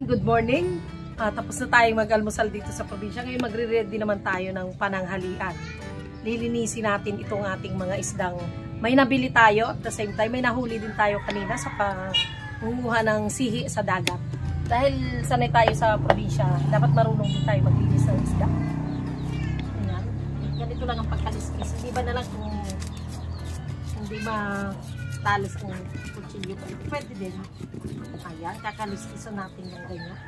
Good morning. Tapos na tayong mag-almusal dito sa probinsya. Ngayon magre-ready naman tayo ng pananghalian. Lilinisin natin itong ating mga isdang may nabili tayo. At the same time, may nahuli din tayo kanina sa panguha ng sihi sa dagat. Dahil sanay tayo sa probinsya, dapat marunong din tayo maglinis ng isda. Ayan. Ganito lang ang pagkaliskis. Hindi ba na lang kung hindi matalis ang kutsilyo. Pwede din. Ayan, kakaliskisan natin ng ganyan.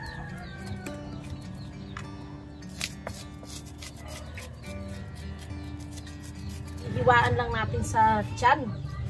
Hiwaan lang natin sa tiyan.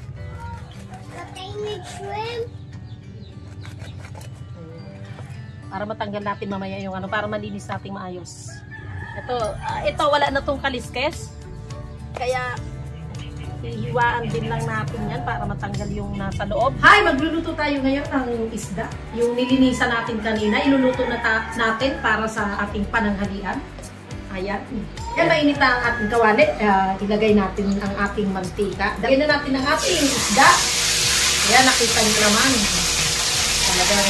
Para matanggal natin mamaya yung para malinis natin maayos. Ito wala na tong kaliskes. Kaya hihiwaan din lang natin yan para matanggal yung nasa loob. Hi! Magluluto tayo ngayon ng isda. Yung nilinisan natin kanina, iluluto na natin para sa ating pananghalian. Ayan. Yan, mainit na ang ating kawali. Ilagay natin ang ating mantika. Lagyan na natin ang ating isda. Ayan, nakita nyo naman. Talagang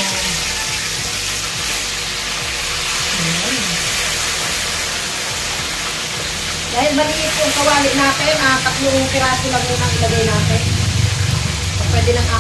dahil maliit yung kawali natin, 3 piraso lang muna ilagay natin. So, pwede ng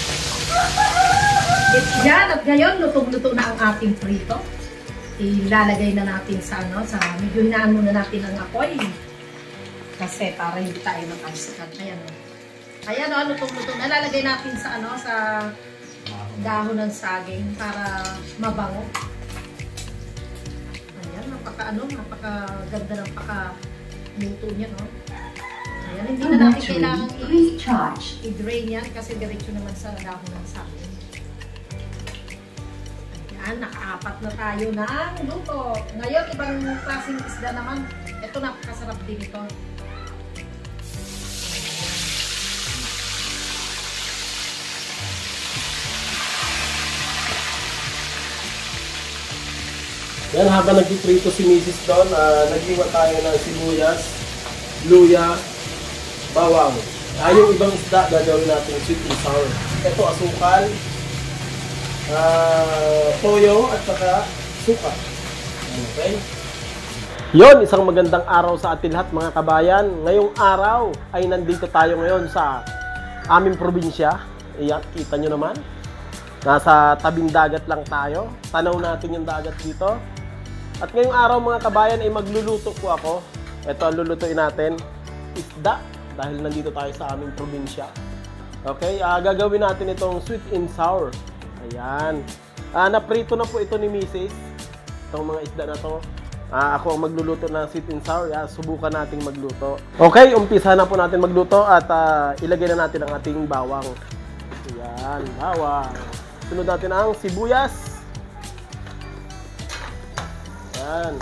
4. Yan, at ngayon, lutong-luto na ang ating prito. Ilalagay na natin sa medyo hinaan muna natin ang apoy. Kasi para hindi tayo makalsikan. Ayan. Ayan, lutong-luto na. Lalagay natin sa sa dahon ng saging para mabango. Ayan, napakaganda ng luto niya, no? Ayan, hindi na natin kailangan i-drain yan kasi diretso naman sa dahon ng saging. Ayan, naka-4 na tayo ng luto. Ngayon, ibang klaseng isda naman. Ito, napakasarap din ito. Yan, habang nagpiprito si Mrs. doon, naghiwa tayo ng sibuyas, luya, bawang. Yung ibang isda, gagawin natin sweet and sour. Ito, asukal, toyo, at saka suka. Okay? Yon, isang magandang araw sa atin lahat mga kabayan. Ngayong araw ay nandito tayo ngayon sa aming probinsya. Iyan, kita nyo naman. Nasa tabing dagat lang tayo. Tanaw natin yung dagat dito. At ngayong araw mga kabayan ay magluluto po ako. Ito ang lulutuin natin, isda, dahil nandito tayo sa aming probinsya. Okay, gagawin natin itong sweet and sour. Ayan. Naprito na po ito ni Mrs. Itong mga isda na to. Ako ang magluluto ng sweet and sour. Subukan nating magluto. Okay, umpisa na po natin magluto at ilagay na natin ang ating bawang. Ayan, bawang. Sunod natin ang sibuyas. Ayan.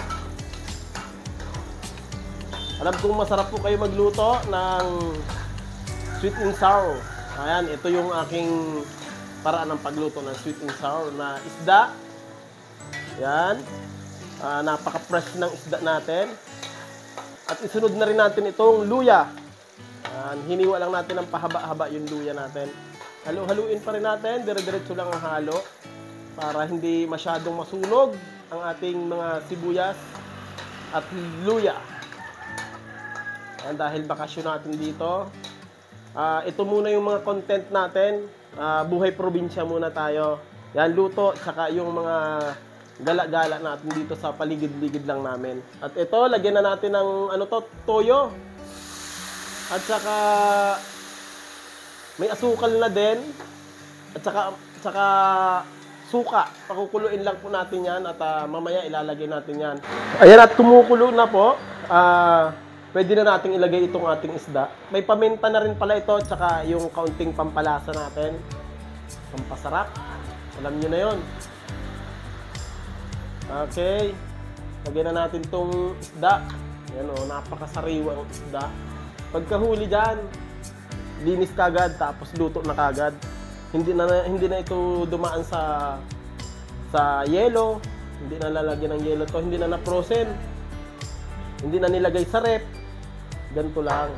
Alam kong masarap po kayo magluto ng sweet and sour. Ayan, ito yung aking paraan ng pagluto ng sweet and sour na isda. Ayan. Napaka-fresh ng isda natin. At isunod na rin natin itong luya. Ayan, hiniwa lang natin ng pahaba-haba yung luya natin. Halu-haluin pa rin natin. Dire-diretso lang ang halo para hindi masyadong masunog ang ating mga sibuyas at luya. Ayan, dahil bakasyon natin dito. Ito muna yung mga content natin. Buhay probinsya muna tayo. Yan, luto, tsaka yung mga gala-gala natin dito sa paligid-ligid lang namin. At ito, lagyan na natin ng toyo. At saka may asukal na din. At saka suka. Pakukuluin lang po natin yan at mamaya ilalagay natin yan. Ayan, at kumukulo na po. Pwede na natin ilagay itong ating isda. May paminta na rin pala ito at saka yung kaunting pampalasa natin. Pampasarap. Alam nyo na yun. Okay. Lagyan na natin itong isda. Ayan o, napakasariwang isda. Pagkahuli dyan, linis kagad tapos luto na kagad. Hindi na ito dumaan sa yelo, hindi na lalagyan ng yelo to, hindi na na-frozen, hindi na nilagay sa rep. Ganito lang.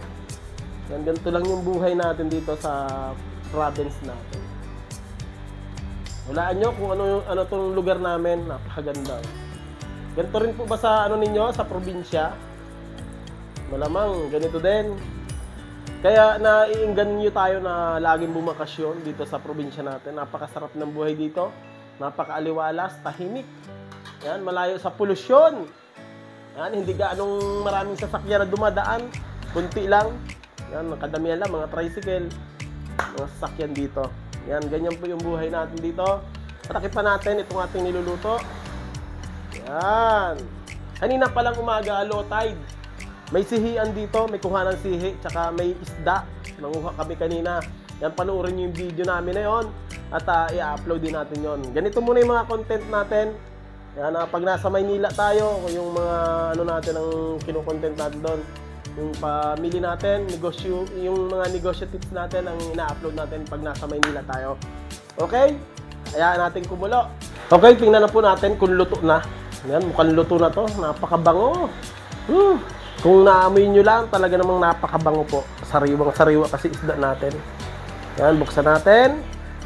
Ganito lang yung buhay natin dito sa province natin. Hulaan nyo kung ano tong lugar namin. Napakaganda. Ganito rin po ba sa ano ninyo, sa probinsya? Malamang, ganito din. Kaya naiinggan nyo tayo na laging bumakasyon dito sa probinsya natin. Napakasarap ng buhay dito. Napakaaliwalas, tahimik. Yan, malayo sa polusyon. Yan, hindi gaanong maraming sasakyan na dumadaan. Kunti lang. Yan, kadamihan lang, mga tricycle. Mga sasakyan dito. Yan, ganyan po yung buhay natin dito. Patakip pa natin itong ating niluluto. Yan. Kanina palang umaga, low tide. May sihian dito, may kuha ng sihi, tsaka may isda. Nanguha kami kanina. Yan, panoorin nyo yung video namin na yun. At i-upload din natin yon. Ganito muna yung mga content natin. Yan, pag nasa Maynila tayo, yung mga ano natin, ang kino-content natin doon. Yung pamili natin, negosyo, yung mga negosyo tips natin, ang ina-upload natin pag nasa Maynila tayo. Okay? Hayaan natin kumulo. Okay, tingnan na po natin kung luto na. Yan, mukhang luto na to. Napakabango. Kung naamoy nyo lang, talaga namang napakabango po. Sariwang-sariwa kasi isda natin. Yan, buksan natin.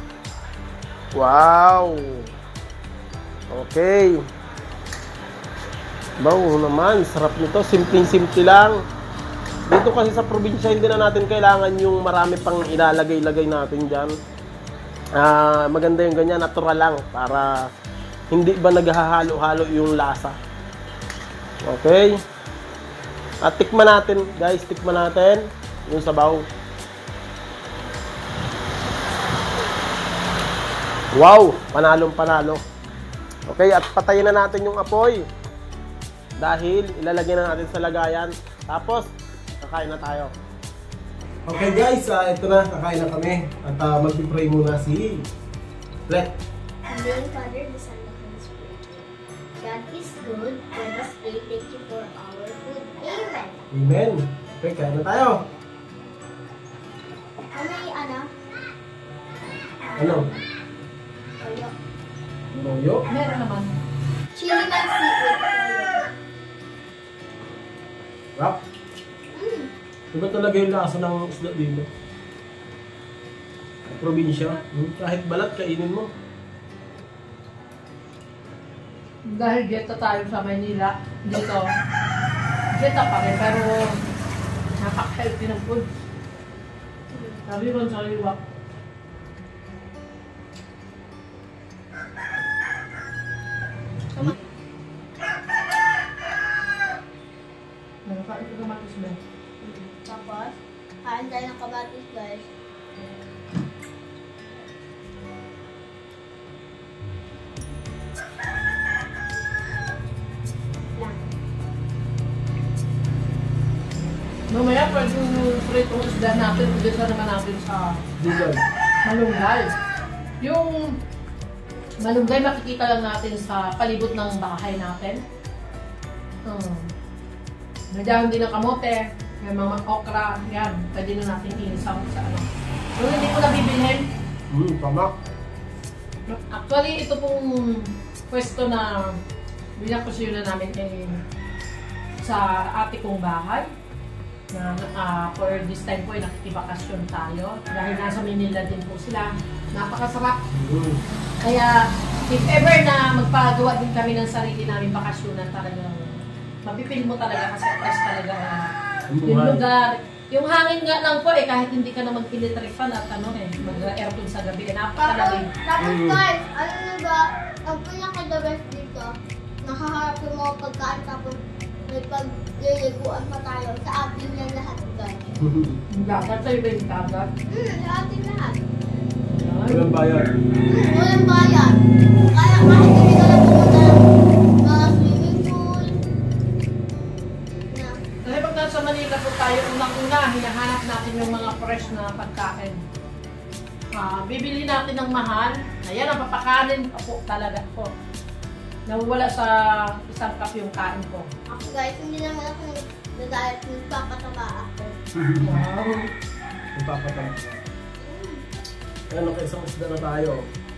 Wow! Okay. Bawo naman, sarap nito. Simpleng-simple lang. Dito kasi sa probinsya, hindi na natin kailangan yung marami pang ilalagay-lagay natin dyan. Maganda yung ganyan, natural lang. Para hindi ba naghahalo-halo yung lasa. Okay. At tikman natin, guys, tikman natin yung sabaw. Wow, panalong panalo. Okay, at patayin na natin yung apoy. Dahil ilalagay na natin sa lagayan. Tapos, kakain na tayo. Okay guys, ito na, kakain na kami. At mag-pray muna si Let. Name Father, the Son, and the Holy Spirit. God is good. Let us pray. Thank you for our food. Amen. Amen. Okay, kain na tayo. Ano? Ano? Toyo. Toyo? Meron naman. Chili man seafood. Rap? Iba talaga yung lasa ng isda dito. Probinsya. Kahit balat, kainin mo. Dahil dieta tayo sa Maynila, dito, dieta pa rin, pero napaka-healthy ng food. Sabi mo sa liwa. Nakain ko kamatis ba? Tapos, kain tayo ng kamatis, guys. Mamaya pwede yung pritong isda natin, pwede naman natin sa Dugay. malunggay. Yung malunggay makikita lang natin sa palibot ng bahay natin. May dahon din ng kamote, may mga okra, yan. Pwede na natin inisam sa ano. Kung hindi ko nabibilhin, Tama. actually ito pong pwesto na binakasyon na namin sa ate kong bahay. For this time po ay nakikibakasyon tayo dahil nasa Manila din po sila. Napakasarap. Kaya if ever na magpagawa din kami ng sarili namin bakasyonan, talagang mapipil mo talaga kasi fresh talaga yung lugar. Yung hangin nga lang po kahit hindi ka na mag-electric fan at mag-aircon sa gabi, napakalamig. Tapos guys, ano na ba, ang pinaka-the best dito, nakaharap yung mga pagkain tapos may pagliliguan pa tayo sa atin yan lahat, guys. Dapat sa iba yung dagat. Sa atin lahat. Walang bayad. Walang bayan. Kaya kahit hindi ka lang pumunta ng mga swimming pool. Kasi pag nasa Manila po tayo, unang-una, hinahanap natin yung mga fresh na pagkain. Bibili natin ng mahal. Ayan, ang papakanin po talaga po. Nawawala sa isang cup yung kain ko. Ako guys, hindi naman ako nag-diet, nagpapataba ako. Wow! Magpapatay. Ayan, isang isda na tayo.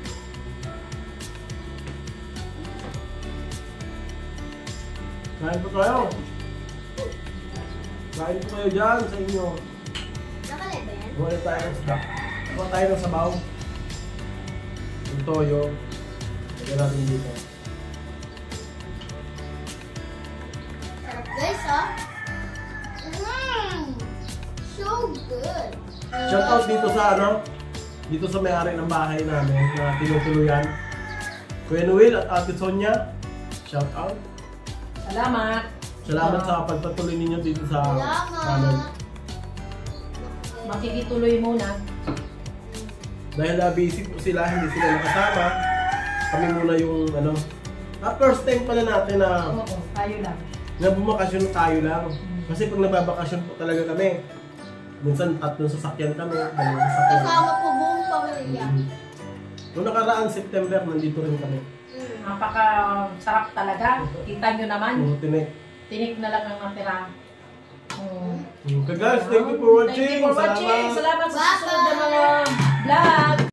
Kain po tayo. Kain po kayo dyan sa inyo. Nakalay ba yan? Buhay tayo ng isda. Buhay tayo ng sabaw. Yung toyo. Lagyan natin dito. Sarap guys, ah. So good. Shout out dito sa ano, dito sa may-ari ng bahay namin na tinutuluyan. Kuya Noel at Ate Sonia, shout out. Salamat. Salamat sa pagpatuloy ninyo dito sa amin. Salamat. Makikituloy muna. Dahil busy po sila, hindi sila nakasama. Kami muna yung ano. First time pala natin na Oo, tayo lang. bumakasyon tayo lang. Kasi pag nababakasyon po talaga kami, minsan 3 sasakyan kami, 2 sasakyan. Kasama po buong pamilya. Noong nakaraang September, nandito rin kami. Napaka-sarap talaga. Kita nyo naman. Tinik. Tinik na lang ang natira. Okay guys, thank you for watching. Thank you for watching. Salamat sa Bye-bye. susunod na mga vlog.